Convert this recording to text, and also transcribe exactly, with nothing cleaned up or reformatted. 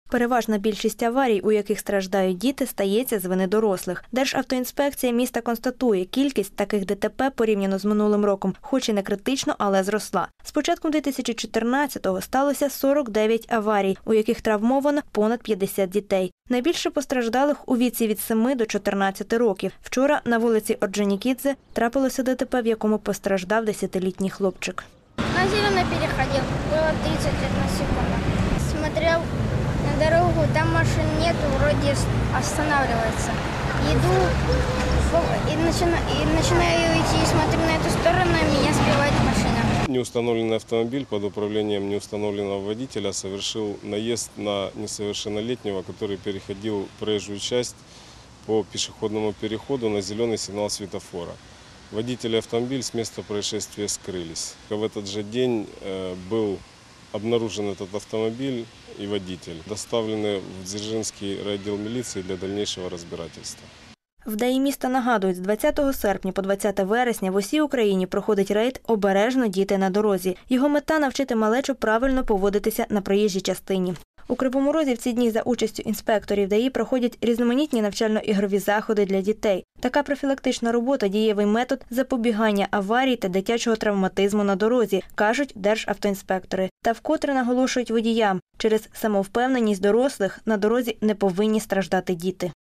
Переважна більшість аварій, у яких страждають діти, стається з вини дорослих. Державтоінспекція міста констатує, кількість таких ДТП порівняно з минулим роком, хоч і не критично, але зросла. З початком дві тисячі чотирнадцятого сталося сорок дев'ять аварій, у яких травмовано понад п'ятдесят дітей. Найбільше постраждалих у віці від семи до чотирнадцяти років. Вчора на вулиці Орджонікідзе трапилося ДТП, в якому постраждав десятилітній хлопчик. На зеленый переходил, было тридцать лет на секунду. Смотрел на дорогу, там машин нет, вроде останавливается. Иду и, начина, и начинаю идти, смотрю на эту сторону, и меня сбивает машина. Неустановленный автомобиль под управлением неустановленного водителя совершил наезд на несовершеннолетнего, который переходил проезжую часть по пешеходному переходу на зеленый сигнал светофора. Водитель и автомобиль с места происшествия скрылись. В этот же день был обнаружен этот автомобиль и водитель. Доставлены в Дзержинский райотдел милиции для дальнейшего разбирательства. В ДАІ міста нагадують, з двадцятого серпня по двадцяте вересня в усій Україні проходить рейд «Обережно діти на дорозі». Його мета – навчити малечу правильно поводитися на проїжджій частині. У Кривому Розі в ці дні за участю інспекторів ДАІ проходять різноманітні навчально-ігрові заходи для дітей. Така профілактична робота – дієвий метод запобігання аварій та дитячого травматизму на дорозі, кажуть державтоінспектори. Та вкотре наголошують водіям – через самовпевненість дорослих на дорозі не повинні страждати діти.